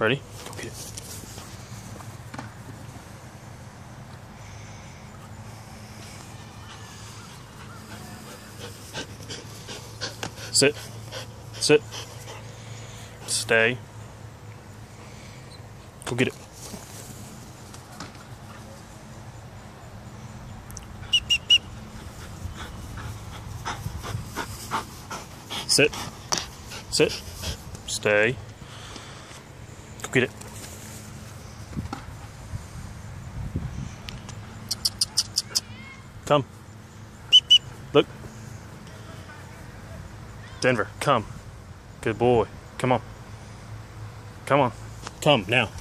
Ready? Go get it. Sit. Sit. Stay. Go get it. Sit. Sit. Stay. Go get it. Come. Look. Denver, come. Good boy. Come on. Come on. Come now.